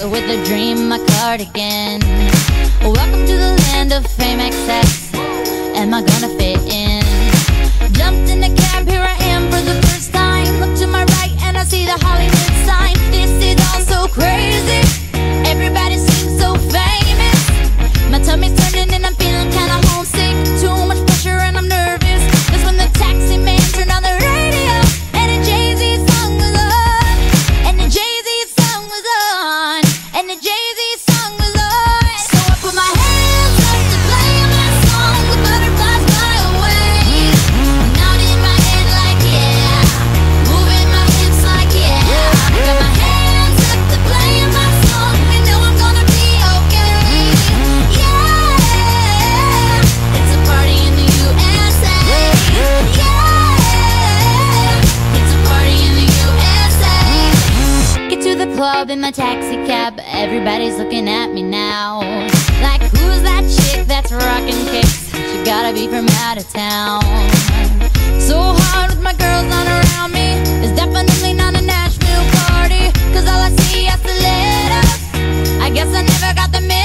with a dream, my cardigan. Welcome to the land of fame excess. Am I gonna fit in? Jumped in the cab, here I am for the first time. Look to my right and I see the Hollywood sign. This is all so crazy. Everybody seems so famous. My tummy's turning and I'm feeling kinda homesick. Too much pressure and I'm nervous. That's when the taxi man turned on the radio and the Jay-Z song was on. And the Jay-Z song was on. And the Jay-Z song was on. So I put my hands up to play my song. The butterflies fly away. Nod in my head like yeah. Moving my hips like yeah. Got my hands up to play my song. You know I'm gonna be okay. Yeah. It's a party in the USA. Yeah. It's a party in the USA. Get to the club in my taxi cab. Everybody's looking at me now. Like, who's that chick that's rocking kicks? She gotta be from out of town. So hard with my girls on around me. It's definitely not a Nashville party, 'cause all I see are stilettos. I guess I never got the